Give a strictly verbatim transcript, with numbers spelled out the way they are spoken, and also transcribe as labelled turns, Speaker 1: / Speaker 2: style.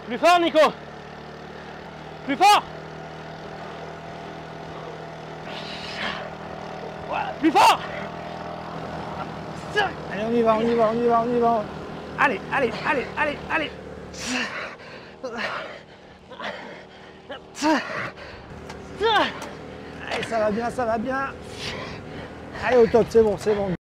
Speaker 1: Plus fort, Nico. Plus fort. Voilà, plus fort.
Speaker 2: Allez, on y va, on y va, on y va, on y va. Allez, allez, allez, allez, allez. Allez, ça va bien, ça va bien. Allez, au top, c'est bon, c'est bon.